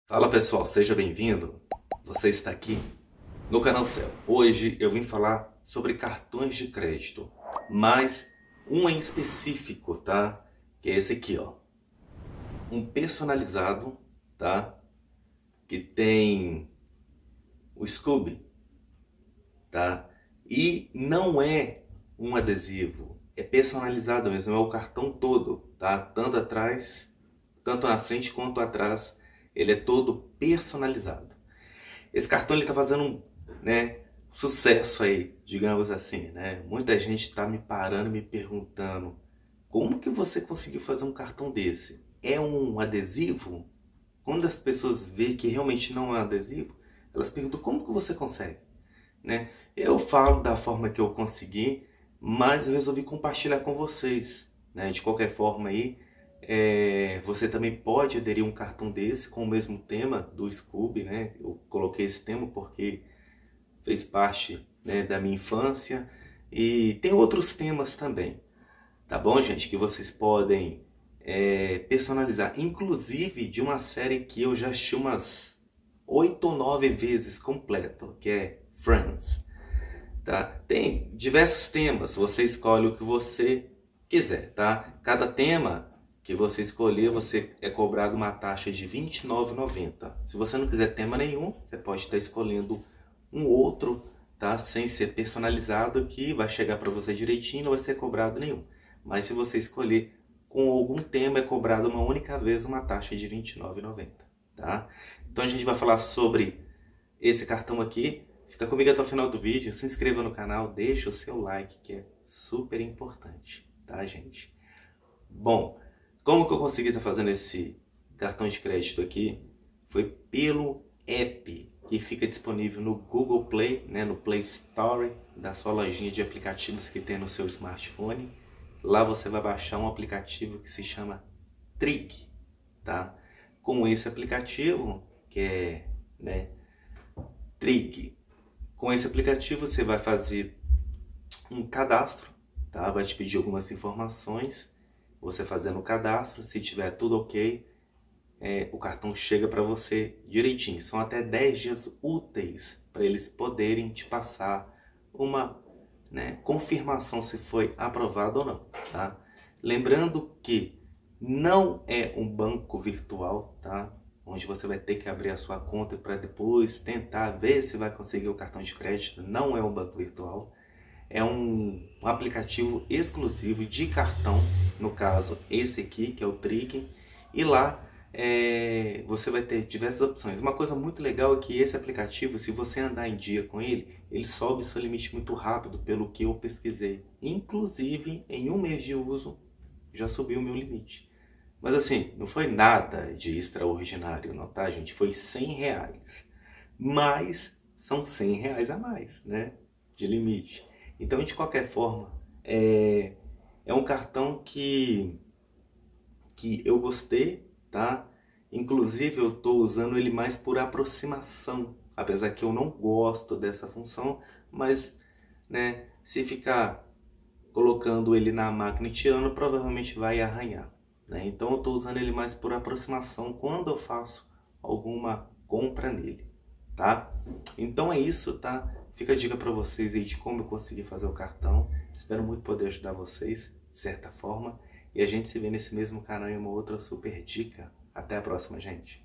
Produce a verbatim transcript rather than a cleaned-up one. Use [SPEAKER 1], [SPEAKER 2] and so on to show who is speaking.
[SPEAKER 1] Fala pessoal, seja bem-vindo. Você está aqui no canal Céu. Hoje eu vim falar sobre cartões de crédito, mas um em específico, tá? Que é esse aqui, ó. Um personalizado, tá? Que tem o Scooby, tá? E não é um adesivo, é personalizado mesmo, é o cartão todo, tá? Tanto atrás, tanto na frente quanto atrás, ele é todo personalizado. Esse cartão ele tá fazendo, né, sucesso aí, digamos assim, né? Muita gente tá me parando, me perguntando: como que você conseguiu fazer um cartão desse? É um adesivo? Quando as pessoas veem que realmente não é um adesivo, elas perguntam: como que você consegue? Né? Eu falo da forma que eu consegui, mas eu resolvi compartilhar com vocês, né? De qualquer forma aí, é, você também pode aderir a um cartão desse com o mesmo tema do Scooby, né? Eu coloquei esse tema porque fez parte, né, da minha infância e tem outros temas também, tá bom, gente? Que vocês podem é, personalizar, inclusive de uma série que eu já assisti umas oito ou nove vezes completo, que é Friends. Tá? Tem diversos temas, você escolhe o que você quiser, tá? Cada tema que você escolher, você é cobrado uma taxa de vinte e nove reais e noventa centavos. Se você não quiser tema nenhum, você pode estar escolhendo um outro, tá? Sem ser personalizado, que vai chegar para você direitinho, não vai ser cobrado nenhum. Mas se você escolher com algum tema, é cobrado uma única vez uma taxa de vinte e nove reais e noventa centavos, tá? Então a gente vai falar sobre esse cartão aqui. Fica comigo até o final do vídeo, se inscreva no canal, deixa o seu like, que é super importante, tá, gente? Bom, como que eu consegui estar fazendo esse cartão de crédito aqui? Foi pelo app que fica disponível no Google Play, né, no Play Store da sua lojinha de aplicativos que tem no seu smartphone. Lá você vai baixar um aplicativo que se chama Trig, tá? Com esse aplicativo, que é, né, Trig, com esse aplicativo você vai fazer um cadastro, tá? Vai te pedir algumas informações. Você fazendo o cadastro, se tiver tudo ok, é, o cartão chega para você direitinho. São até dez dias úteis para eles poderem te passar uma, né, confirmação se foi aprovado ou não, tá? Lembrando que não é um banco virtual, tá? Onde você vai ter que abrir a sua conta para depois tentar ver se vai conseguir o cartão de crédito. Não é um banco virtual, é um, um aplicativo exclusivo de cartão, no caso esse aqui, que é o Trig, e lá é, você vai ter diversas opções. Uma coisa muito legal é que esse aplicativo, se você andar em dia com ele, ele sobe seu limite muito rápido, pelo que eu pesquisei. Inclusive, em um mês de uso, já subiu o meu limite. Mas assim, não foi nada de extraordinário, não, tá, gente? Foi cem reais. Mas são cem reais a mais, né? De limite. Então, de qualquer forma, é, é um cartão que, que eu gostei, tá? Inclusive, eu tô usando ele mais por aproximação. Apesar que eu não gosto dessa função, mas, né, se ficar colocando ele na máquina e tirando, provavelmente vai arranhar, né? Então eu estou usando ele mais por aproximação quando eu faço alguma compra nele, tá? Então é isso, tá? Fica a dica para vocês aí de como eu consegui fazer o cartão. Espero muito poder ajudar vocês, de certa forma. E a gente se vê nesse mesmo canal em uma outra super dica. Até a próxima, gente!